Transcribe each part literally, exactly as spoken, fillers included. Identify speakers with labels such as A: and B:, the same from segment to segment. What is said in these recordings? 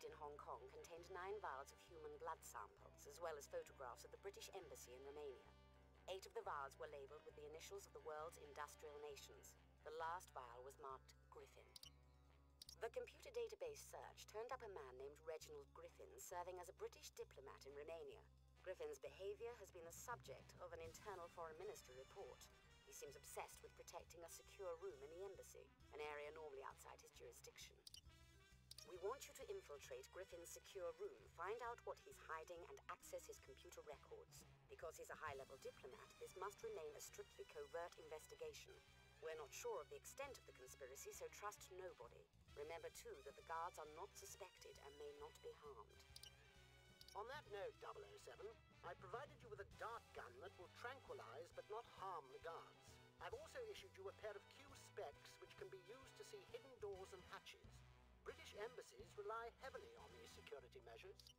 A: received in Hong Kong contained nine vials of human blood samples, as well as photographs of the British Embassy in Romania. Eight of the vials were labeled with the initials of the world's industrial nations. The last vial was marked Griffin. The computer database search turned up a man named Reginald Griffin serving as a British diplomat in Romania. Griffin's behavior has been the subject of an internal foreign ministry report. He seems obsessed with protecting a secure room in the embassy, an area normally outside his jurisdiction. We want you to infiltrate Griffin's secure room, find out what he's hiding, and access his computer records. Because he's a high-level diplomat, this must remain a strictly covert investigation. We're not sure of the extent of the conspiracy, so trust nobody. Remember, too, that the guards are not suspected and may not be harmed.
B: On that note, double oh seven, I provided you with a dart gun that will tranquilize but not harm the guards. I've also issued you a pair of Q specs which can be used to see hidden doors and hatches. British embassies rely heavily on these security measures.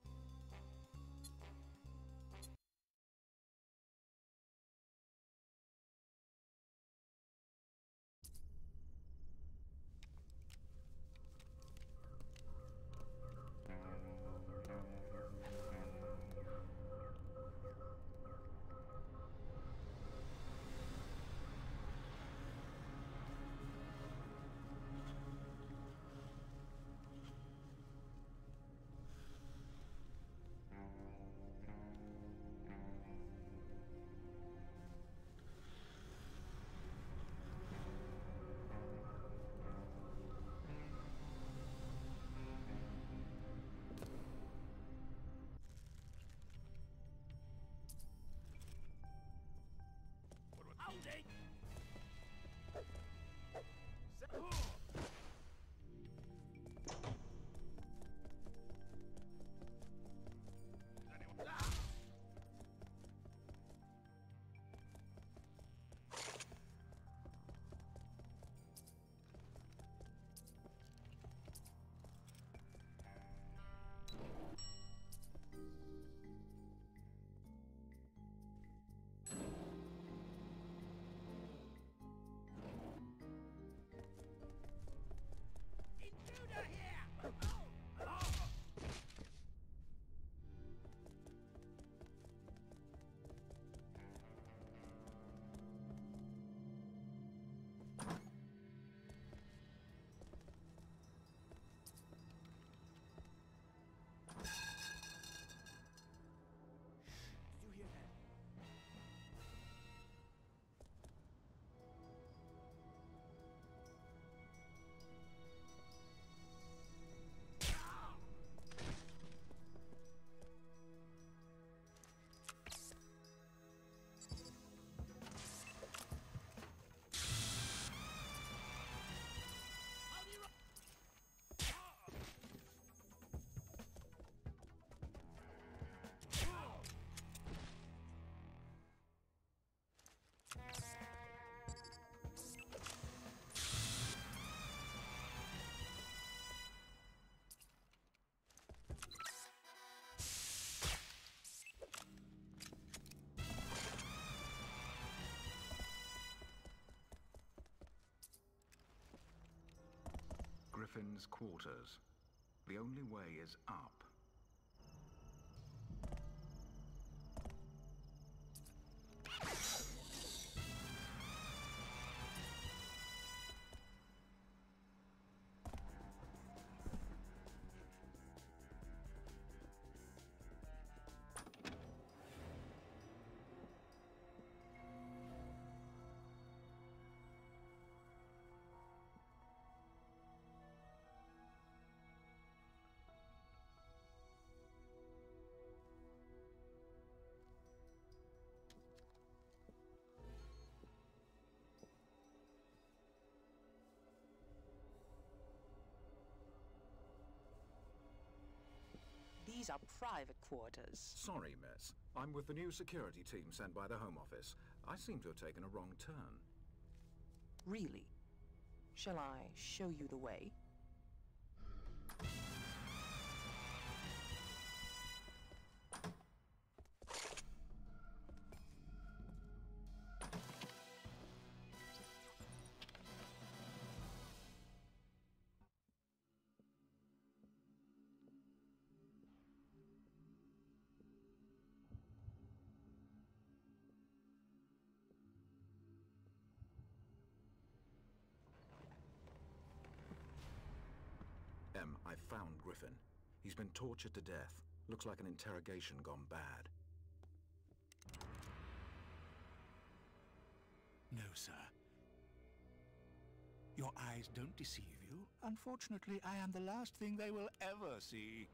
C: Holding! Intruder here! Oh! Oh! Did you hear that?
D: Griffin's quarters. The only way is up.
E: These are private quarters.
D: Sorry, miss. I'm with the new security team sent by the Home Office. I seem to have taken a wrong turn.
E: Really? Shall I show you the way?
D: found Griffin. He's been tortured to death. Looks like an interrogation gone bad.
C: No, sir. Your eyes don't deceive you. Unfortunately, I am the last thing they will ever see.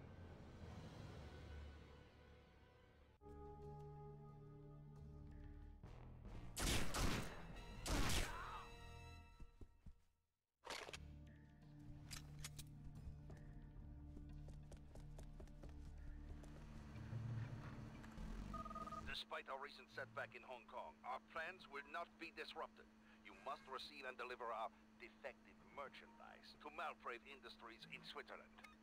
F: Despite our recent setback in Hong Kong, our plans will not be disrupted. You must receive and deliver our defective merchandise to Malfreight Industries in Switzerland.